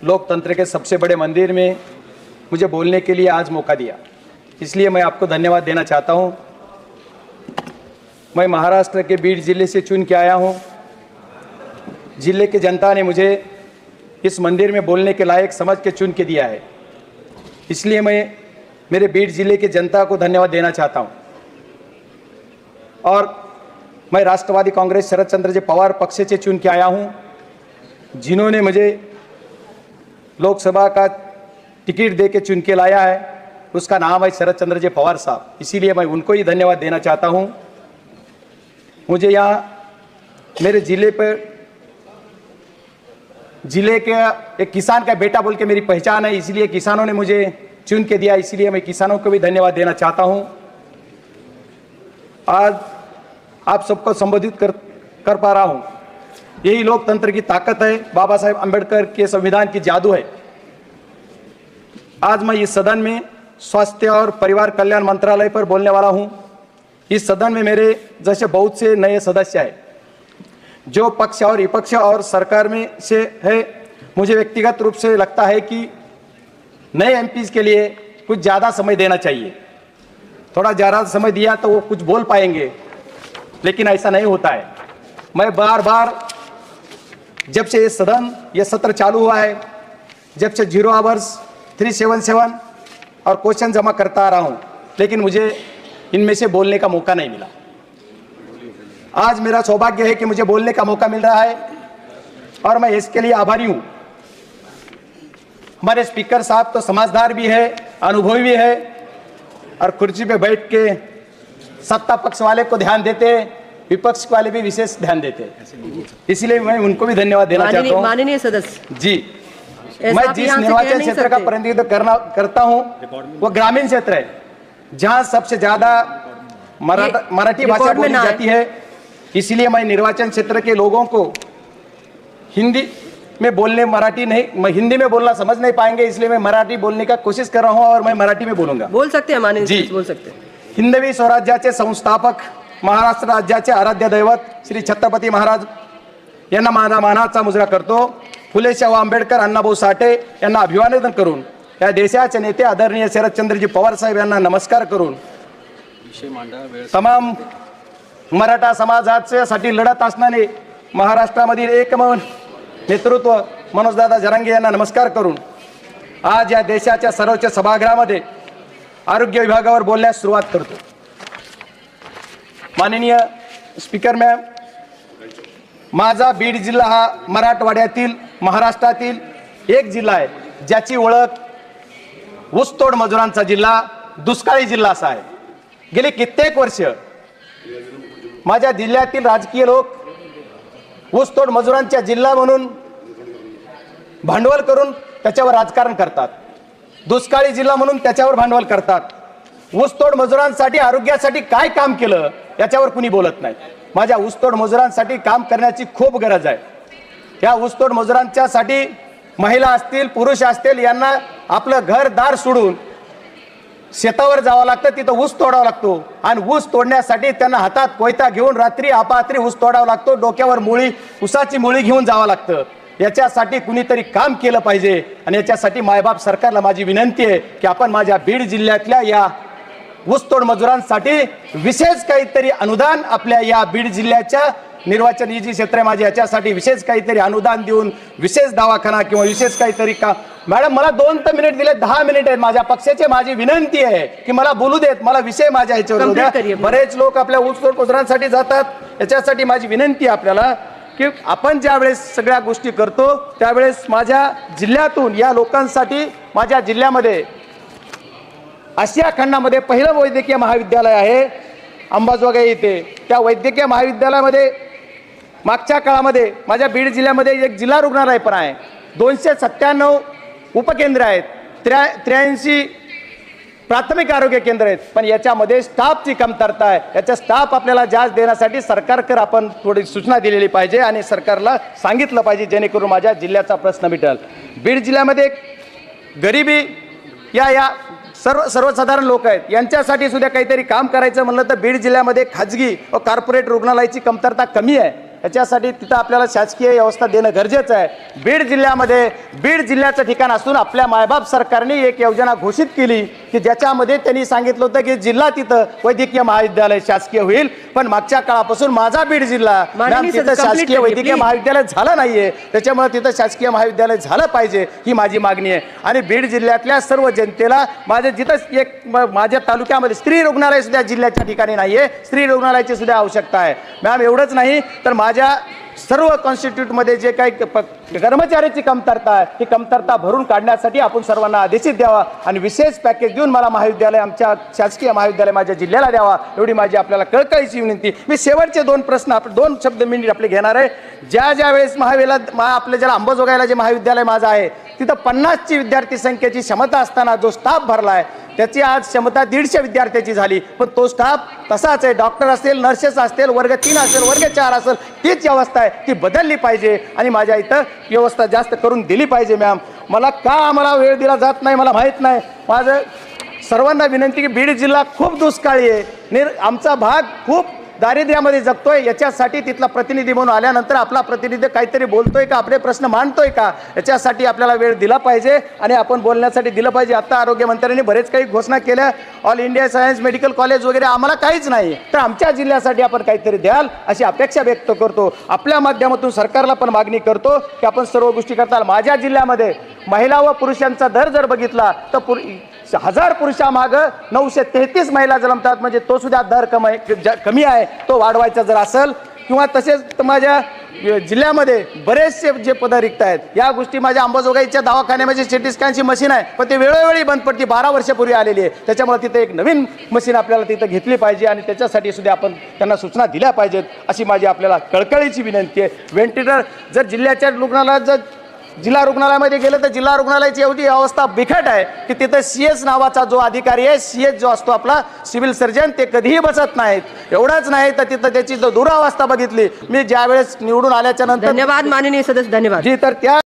लोकतंत्र के सबसे बड़े मंदिर में मुझे बोलने के लिए आज मौका दिया, इसलिए मैं आपको धन्यवाद देना चाहता हूं। मैं महाराष्ट्र के बीड जिले से चुन के आया हूं। जिले की जनता ने मुझे इस मंदिर में बोलने के लायक समझ के चुन के दिया है, इसलिए मैं मेरे बीड जिले की जनता को धन्यवाद देना चाहता हूं। और मैं राष्ट्रवादी कांग्रेस शरद चंद्र जी पवार पक्ष से चुन के आया हूं, जिन्होंने मुझे लोकसभा का टिकट दे के चुन के लाया है। उसका नाम है शरद चंद्र जी पवार साहब, इसीलिए मैं उनको ही धन्यवाद देना चाहता हूं। मुझे यहाँ मेरे जिले के एक किसान का बेटा बोल के मेरी पहचान है, इसलिए किसानों ने मुझे चुन के दिया, इसलिए मैं किसानों को भी धन्यवाद देना चाहता हूं। आज आप सबको संबोधित कर पा रहा हूं, यही लोकतंत्र की ताकत है, बाबा साहेब अंबेडकर के संविधान की जादू है। आज मैं इस सदन में स्वास्थ्य और परिवार कल्याण मंत्रालय पर बोलने वाला हूं। इस सदन में मेरे जैसे बहुत से नए सदस्य हैं, जो पक्ष और विपक्ष और सरकार में से है। मुझे व्यक्तिगत रूप से लगता है कि नए एमपीज के लिए कुछ ज़्यादा समय देना चाहिए। थोड़ा ज़्यादा समय दिया तो वो कुछ बोल पाएंगे, लेकिन ऐसा नहीं होता है। मैं बार बार जब से ये सत्र चालू हुआ है, जब से 0 आवर्स 377 और क्वेश्चन जमा करता आ रहा हूँ, लेकिन मुझे इनमें से बोलने का मौका नहीं मिला। आज मेरा सौभाग्य है कि मुझे बोलने का मौका मिल रहा है और मैं इसके लिए आभारी हूँ। हमारे स्पीकर साहब तो समझदार भी है, अनुभवी भी है और कुर्सी पे बैठ के सत्ता पक्ष वाले को ध्यान देते, विपक्ष वाले भी विशेष ध्यान देते, इसलिए मैं उनको भी धन्यवाद देना चाहता हूँ। माननीय सदस्य जी, मैं जिस निर्वाचन क्षेत्र का प्रतिनिधित्व करता हूँ वो ग्रामीण क्षेत्र है, जहाँ सबसे ज्यादा मराठी भाषा बोली जाती है। इसलिए मैं निर्वाचन क्षेत्र के लोगों को हिंदी में बोलने, हिंदी में बोलना समझ नहीं पाएंगे, इसलिए मैं मराठी बोलने का कोशिश कर रहा हूँ और मैं मराठी में बोलूंगा। बोल सकते हैं माननीय जी, बोल सकते हैं। हिंदवी स्वराज्याचे संस्थापक, महाराष्ट्र राज्याचे आराध्य दैवत श्री छत्रपती महाराज यांना माझा मानाचा मुजरा करतो। फुले शाहू आंबेडकर, अण्णाभाऊ साठे यांना अभिवादन करून, या देशाचे नेते आदरणीय शरदचंद्रजी पवार साहेब यांना नमस्कार करून, तमाम मराठा समाजासाठी लढत असणारे महाराष्ट्रामधील एकमेव नेतृत्व मनोजदादा जरांगे यांना नमस्कार करून, आज या देशाच्या सर्वोच्च सभागृहामध्ये आरोग्य विभागावर बोलण्यास सुरुवात करतो। माननीय स्पीकर मॅम, माझा बीड जिल्हा हा मराठवाड्यातील, महाराष्ट्रातील एक जिल्हा आहे, ज्याची ओळख ऊसतोड मजुरांचा जिल्हा, दुष्काळी जिल्हा असा आहे। गेली कित्येक वर्ष माझ्या जिल्ह्यातील राजकीय लोक ऊसतोड मजुरांचा जिल्हा म्हणून भांडवल करून त्याच्यावर राजकारण करतात, दुष्काळी जिल्हा म्हणून त्याच्यावर भांडवल करतात। ऊसतोड मजुरांसाठी, आरोग्यासाठी काय काम केलं याच्यावर कुणी बोलत नाही। माझ्या ऊसतोड मजुरांसाठी काम करण्याची खूप गरज आहे। या ऊसतोड मजुरांच्यासाठी महिला असतील, पुरुष असतील, यांना आपलं घरदार सोडून शेतावर जावं लागतं, तिथं ऊस तोडावा लागतो आणि ऊस तोडण्यासाठी त्यांना हातात कोयता घेऊन रात्री अपात्री ऊस तोडावा लागतो, डोक्यावर मुळी, ऊसाची मुळी घेऊन जावं लागतं। याच्यासाठी कुणीतरी काम केलं पाहिजे आणि याच्यासाठी मायबाप सरकारला माझी विनंती आहे की आपण माझ्या बीड जिल्ह्यातल्या या ऊसतोड मजुरांसाठी विशेष काहीतरी अनुदान, आपल्या या बीड जिल्ह्याच्या निर्वाचन ही जी क्षेत्र आहे माझी, याच्यासाठी विशेष काहीतरी अनुदान देऊन विशेष दवाखाना किंवा विशेष काहीतरी का। मॅडम, मला 2 मिनिट दिले, 10 मिनिट आहेत माझ्या पक्षाचे। माझी विनंती आहे की मला बोलू देत, मला विषय माझ्या ह्याच्यावर द्या। बरेच लोक आपल्या ऊसतोड मजुरांसाठी जातात, याच्यासाठी माझी विनंती आहे आपल्याला की आपण ज्या वेळेस सगळ्या गोष्टी करतो त्यावेळेस माझ्या जिल्ह्यातून या लोकांसाठी, माझ्या जिल्ह्यामध्ये आशिया खंडामध्ये पहिलं वैद्यकीय महाविद्यालय आहे अंबाजोगाई येथे। त्या वैद्यकीय महाविद्यालयामध्ये मागच्या काळामध्ये माझ्या बीड जिल्ह्यामध्ये एक जिल्हा रुग्णालय पण आहे, 297 उपकेंद्र आहेत, 83 प्राथमिक आरोग्य केंद्र आहेत, पण याच्यामध्ये स्टाफची कमतरता आहे। याचा स्टाफ आपल्याला जास्त देण्यासाठी सरकारकडे आपण थोडी सूचना दिलेली पाहिजे आणि सरकारला सांगितलं पाहिजे, जेणेकरून माझ्या जिल्ह्याचा प्रश्न मिटेल। बीड जिल्ह्यामध्ये गरिबी या सर्वसाधारण लोक आहेत, यांच्यासाठी सुद्धा काहीतरी काम करायचं म्हणलं तर बीड जिल्ह्यामध्ये खाजगी व कॉर्पोरेट रुग्णालयाची कमतरता कमी आहे। याच्यासाठी तिथं आपल्याला शासकीय व्यवस्था देणं गरजेचं आहे. बीड जिल्ह्यामध्ये बीड जिल्ह्याचं ठिकाण असून आपल्या मायबाप सरकारने एक योजना घोषित केली की ज्याच्यामध्ये त्यांनी सांगितलं होतं की जिल्हा तिथं वैद्यकीय महाविद्यालय शासकीय होईल, पण मागच्या काळापासून माझा बीड जिल्हा तिथं शासकीय वैद्यकीय महाविद्यालय झालं नाहीये. त्याच्यामुळे तिथं शासकीय महाविद्यालय झालं पाहिजे ही माझी मागणी आहे. आणि बीड जिल्ह्यातल्या सर्व जनतेला जिथं एक माझ्या तालुक्यामध्ये स्त्री रुग्णालय सुद्धा जिल्ह्याच्या ठिकाणी नाहीये, स्त्री रुग्णालयाची सुद्धा आवश्यकता आहे मॅम. एवढंच नाही तर माझ्या सर्व कॉन्स्टिट्यूटमध्ये जे काही कर्मचाऱ्याची कमतरता आहे ही कमतरता भरून काढण्यासाठी आपण सर्वांना आदेशित द्यावा आणि विशेष पॅकेज देऊन मला महाविद्यालय आमच्या शासकीय महाविद्यालय माझ्या जिल्ह्याला द्यावा एवढी माझी आपल्याला कळकळीची विनंती. मी शेवटचे 2 प्रश्न दोन शब्द मिनिट आपले घेणार आहे. ज्या वेळेस आपल्या ज्याला अंबाजोगाईला जे महाविद्यालय माझं आहे तिथं 50ची विद्यार्थी संख्येची क्षमता असताना जो स्टाफ भरला आहे त्याची आज क्षमता 150 विद्यार्थ्याची झाली, पण तो स्टाफ तसाच आहे. डॉक्टर असेल, नर्सेस असतील, वर्ग 3 असेल, वर्ग 4 असेल, तीच व्यवस्था आहे, ती बदलली पाहिजे आणि माझ्या इथं व्यवस्था जास्त करून दिली पाहिजे मॅम. आम्हाला वेळ दिला जात नाही मला माहीत नाही. माझं सर्वांना विनंती की बीड जिल्हा खूप दुष्काळी आहे, आमचा भाग खूप दारिद्र्यामध्ये जगतोय. याच्यासाठी तिथला प्रतिनिधी म्हणून आल्यानंतर आपला प्रतिनिधी काहीतरी बोलतोय का, आपले प्रश्न मांडतोय का, याच्यासाठी आपल्याला वेळ दिला पाहिजे आणि आपण बोलण्यासाठी दिलं पाहिजे. आता आरोग्यमंत्र्यांनी बरेच काही घोषणा केल्या, all India science medical college वगैरे, आम्हाला काहीच नाही, तर आमच्या जिल्ह्यासाठी आपण काहीतरी द्याल अशी अपेक्षा व्यक्त करतो. आपल्या माध्यमातून सरकारला पण मागणी करतो की आपण सर्व गोष्टी करताल. माझ्या जिल्ह्यामध्ये महिला व पुरुषांचा दर जर बघितला तर 1000 पुरुषामागं 933 महिला जन्मतात, म्हणजे तो सुद्धा दर कमी आहे. तो वाढवायचा जर असेल किंवा तसेच माझ्या जिल्ह्यामध्ये बरेचसे जे पदं रिक्त आहेत, या गोष्टी माझ्या अंबाजोगाईच्या दवाखान्यामध्ये सिटी स्कॅनची मशीन आहे पण ते वेळोवेळी बंद पडते, 12 वर्षापूर्वी आलेली आहे. त्याच्यामुळे तिथे एक नवीन मशीन आपल्याला तिथं घेतली पाहिजे आणि त्याच्यासाठी सुद्धा आपण त्यांना सूचना दिल्या पाहिजेत अशी माझी आपल्याला कळकळीची विनंती आहे. व्हेंटिलेटर जर जिल्ह्याच्या रुग्णालयात जर जिल्हा रुग्णालयामध्ये गेलं तर जिल्हा रुग्णालयाची एवढी अवस्था बिकट आहे की तिथं CS नावाचा जो अधिकारी आहे, CS जो असतो आपला सिव्हिल सर्जन, ते कधीही बसत नाहीत. एवढंच नाही तर तिथं त्याची जो दुरावस्था बघितली मी ज्या वेळेस निवडून आल्याच्या नंतर. धन्यवाद माननीय सदस्य, धन्यवाद जी. तर त्या